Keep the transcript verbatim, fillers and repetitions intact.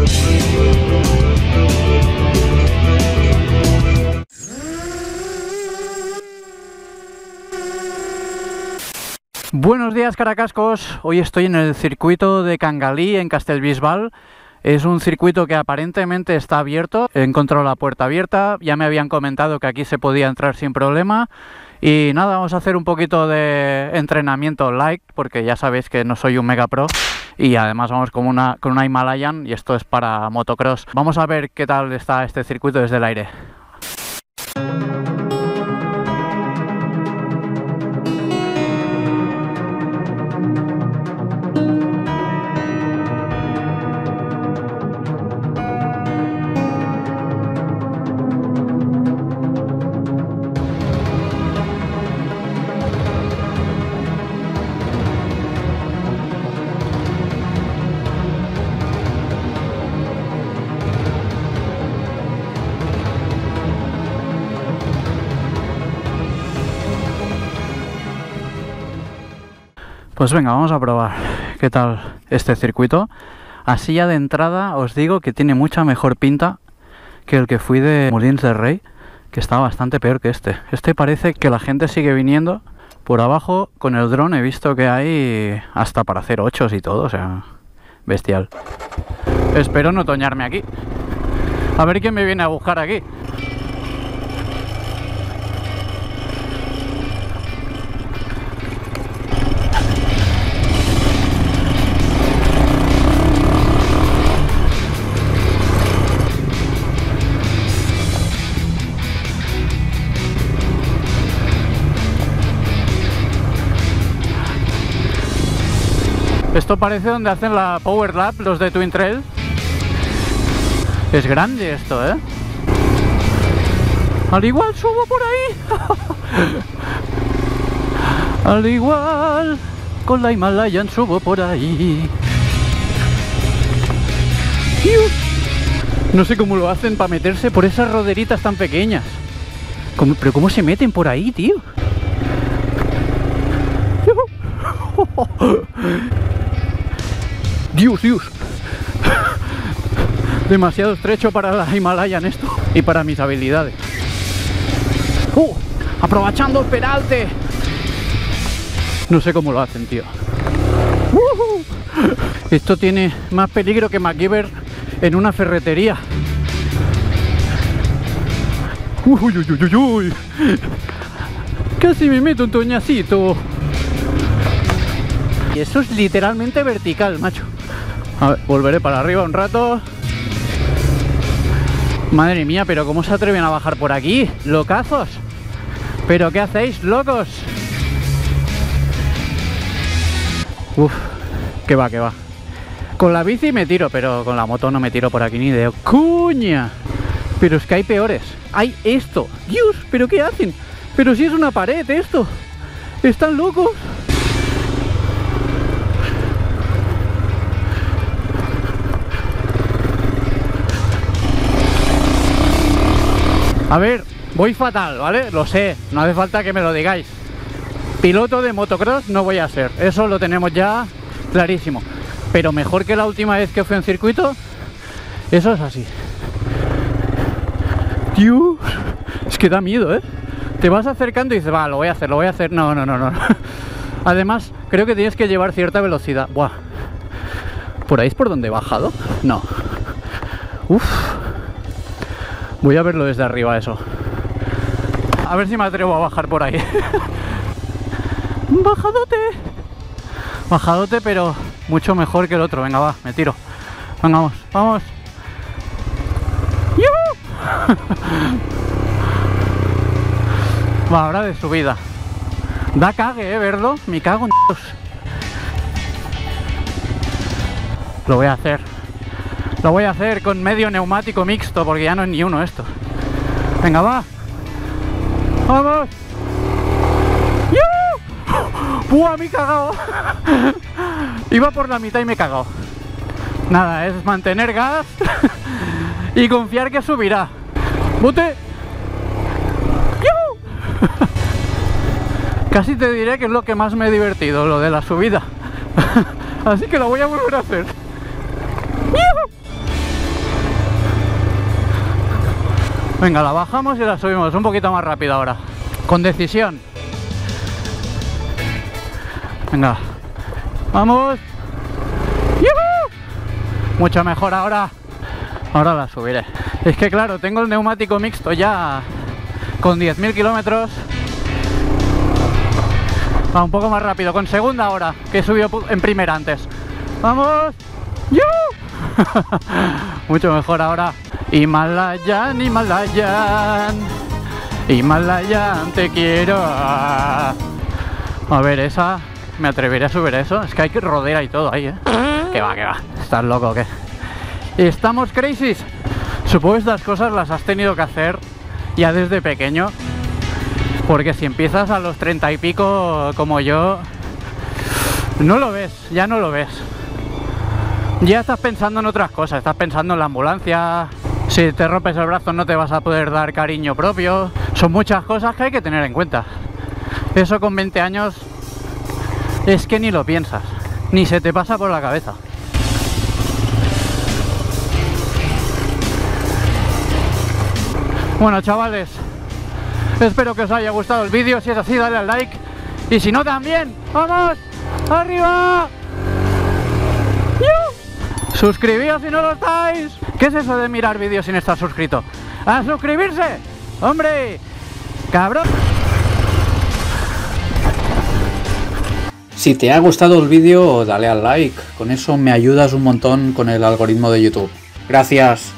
Buenos días, Caracascos. Hoy estoy en el circuito de Cangalí, en Castellbisbal. Es un circuito que aparentemente está abierto. He encontrado la puerta abierta. Ya me habían comentado que aquí se podía entrar sin problema. Y nada, vamos a hacer un poquito de entrenamiento light, porque ya sabéis que no soy un mega pro. Y además vamos con una, con una Himalayan, y esto es para motocross. Vamos a ver qué tal está este circuito desde el aire. Pues venga, vamos a probar qué tal este circuito. Así ya de entrada os digo que tiene mucha mejor pinta que el que fui de Molins de Rey, que está bastante peor que este. Este parece que la gente sigue viniendo. Por abajo con el dron he visto que hay hasta para hacer ochos y todo, o sea, bestial. Espero no toñarme aquí. A ver quién me viene a buscar aquí. Esto parece donde hacen la Power Lap los de Twin Trail. Es grande esto, ¿eh? Al igual subo por ahí. Al igual con la Himalayan subo por ahí. No sé cómo lo hacen para meterse por esas roderitas tan pequeñas. ¿Cómo, pero cómo se meten por ahí, tío? Dios, Dios. Demasiado estrecho para la Himalayan esto y para mis habilidades. ¡Uh! Aprovechando el peralte. No sé cómo lo hacen, tío. ¡Uh! Esto tiene más peligro que MacGyver en una ferretería. Uy, uy, uy, uy, uy. Casi me meto un toñacito. Y eso es literalmente vertical, macho. A ver, volveré para arriba un rato. Madre mía, pero ¿cómo se atreven a bajar por aquí? ¡Locazos! ¿Pero qué hacéis, locos? Uf, que va, que va. Con la bici me tiro, pero con la moto no me tiro por aquí ni de cuña. Pero es que hay peores. Hay esto. Dios, ¿pero qué hacen? Pero si es una pared esto. ¿Están locos? A ver, voy fatal, ¿vale? Lo sé, no hace falta que me lo digáis. Piloto de motocross no voy a ser, eso lo tenemos ya clarísimo. Pero mejor que la última vez que fui en circuito, eso es así. Dios, es que da miedo, ¿eh? Te vas acercando y dices, va, lo voy a hacer, lo voy a hacer. No, no, no, no. Además, creo que tienes que llevar cierta velocidad. Buah. ¿Por ahí es por donde he bajado? No. Uf. Voy a verlo desde arriba eso. A ver si me atrevo a bajar por ahí. Bajadote. Bajadote, pero mucho mejor que el otro. Venga, va, me tiro. Venga, vamos, vamos. ¡Yuhu! Va, ahora de subida. Da cague, eh, verlo. Me cago en Dios. Lo voy a hacer. Lo voy a hacer con medio neumático mixto, porque ya no es ni uno esto. Venga, va. ¡Vamos! ¡Yuhu! ¡Buah, me he cagado! Iba por la mitad y me he cagado. Nada, es mantener gas y confiar que subirá. ¡Bote! ¡Yuhu! Casi te diré que es lo que más me he divertido, lo de la subida. Así que lo voy a volver a hacer. ¡Yuhu! Venga, la bajamos y la subimos un poquito más rápido ahora. Con decisión. Venga. ¡Vamos! ¡Yuhu! Mucho mejor ahora. Ahora la subiré. Es que claro, tengo el neumático mixto ya con diez mil kilómetros. Va un poco más rápido, con segunda ahora, que he subido en primera antes. ¡Vamos! ¡Yuhu! Mucho mejor ahora. Himalayan, Himalayan, Himalayan, te quiero. A ver, esa... ¿Me atreveré a subir eso? Es que hay que rodea y todo ahí, ¿eh? Que va, que va. ¿Estás loco o qué? ¿Estamos crazy? Supongo que estas cosas las has tenido que hacer ya desde pequeño. Porque si empiezas a los treinta y pico como yo, no lo ves, ya no lo ves. Ya estás pensando en otras cosas, estás pensando en la ambulancia. Si te rompes el brazo no te vas a poder dar cariño propio. Son muchas cosas que hay que tener en cuenta. Eso con veinte años es que ni lo piensas, ni se te pasa por la cabeza. Bueno, chavales, espero que os haya gustado el vídeo. Si es así, dale al like. Y si no, también. ¡Vamos! ¡Arriba! ¡Yu! Suscribíos si no lo estáis. ¿Qué es eso de mirar vídeos sin estar suscrito? ¡A suscribirse! ¡Hombre! ¡Cabrón! Si te ha gustado el vídeo, dale al like. Con eso me ayudas un montón con el algoritmo de YouTube. Gracias.